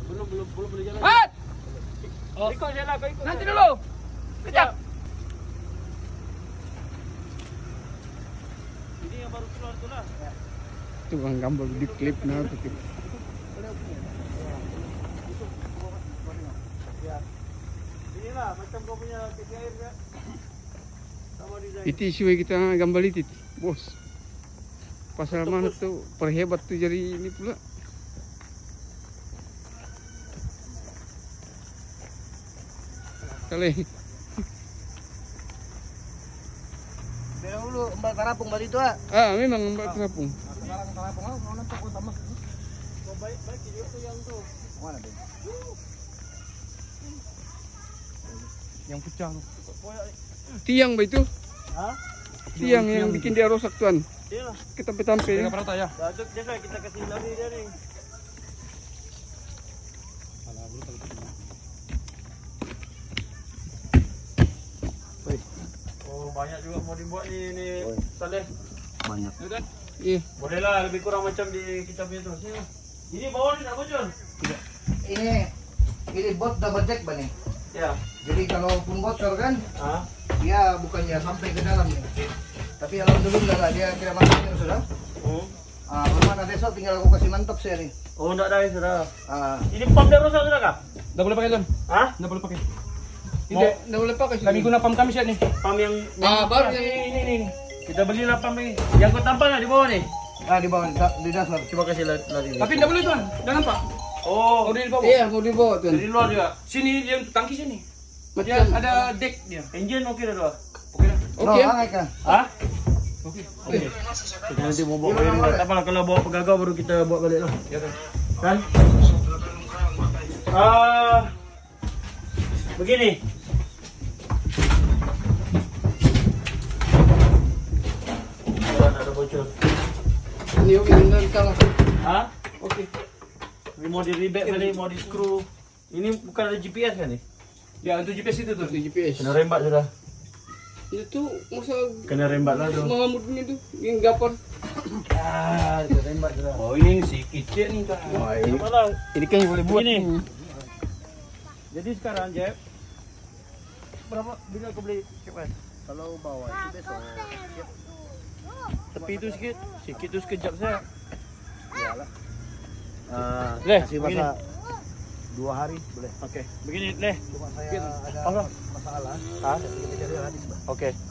Belum boleh jalan. Mat! Ikut jalan, kau ikut. Nanti dulu. Kejap. Ini yang baru keluar tu lah. Tukang gambar di klip na tu. Inilah macam kau punya kaki air ya. Sama design. Iti isu kita gambar itu, bos. Pasal mana tuh perhebat tuh jadi ini pula. Kali. Pero dulu Mbak Tarapung baru itu ah. Memang Mbak Terapung. Sekarang Tarapung mau nampak utama. Kau baik juga tu yang tu. Mana deh? Yang pecah tu. Tiang ba itu? Hah? Tiang yang bikin dia rosak tuan. Dia lah. Kita tampe. Dengan perata ya. Daduk dia kan kita kasih lari dia ni. Oh banyak juga mau dibuat ni Saleh. Banyak. Iya. Boleh lah lebih kurang macam di kita punya tu. Sini. Ini bawah ni tak bocor. Ini bot double deck ba nih? Ya. Jadi kalaupun bocor kan, Ah. dia bukannya sampai ke dalam nih. Tapi alhamdulillah lah dia kira masuknya sudah. Mana besok tinggal aku kasih mantap saya nih. Oh enggak ada sudah. Ini Ini pump dah rosak sudah kah? Nggak boleh pakai Don. Hah? Nggak boleh pakai. Tidak boleh pakai. Kami guna pam kami siap nih. Pump yang baru ini. Kita belilah pump ini. Yang kau tampal lah di bawah ni. di bawah di dasar. Coba kasih lari. Tapi nggak boleh tuan. Jangan nampak. Oh, Mau di bawah. Iya, mau dibawa tuan. dari luar juga. Sini dia tangki sini. Dia Macam ada deck dia. Engine okey dah dua. Oke dah. Oke. Kan? Hah? Oke. Kita nanti mau bawa balik. Tak apalah kalau bawa pegagal baru kita buat balik lah. Ya kan. Kan? Begini. Ada bocor. ini yang kalah. Hah? Oke. Ini mau di rebate balik, mau di screw. Ini bukan ada GPS kan ni? Ya untuk GPS itu tuh. Itu GPS. Kena rembat sudah. Itu masa Kena rembat lah tu. mengamudnya tu yang gapar. Kena rembat sudah. Oh ini si kecil nih kan. Oh, ini malah. Ini kan yang boleh buat Ini. ni. Jadi sekarang Jeb, berapa bila kau beli kipas? Kalau bawah itu besok. Tepi tu sikit tu sekejap saya. Iyalah. Leh, Kasih begini. masa 2 hari boleh. Okey, begini Leh. Cuma saya ada Apa? masalah. Ah, Kita cari hadis bah. okey.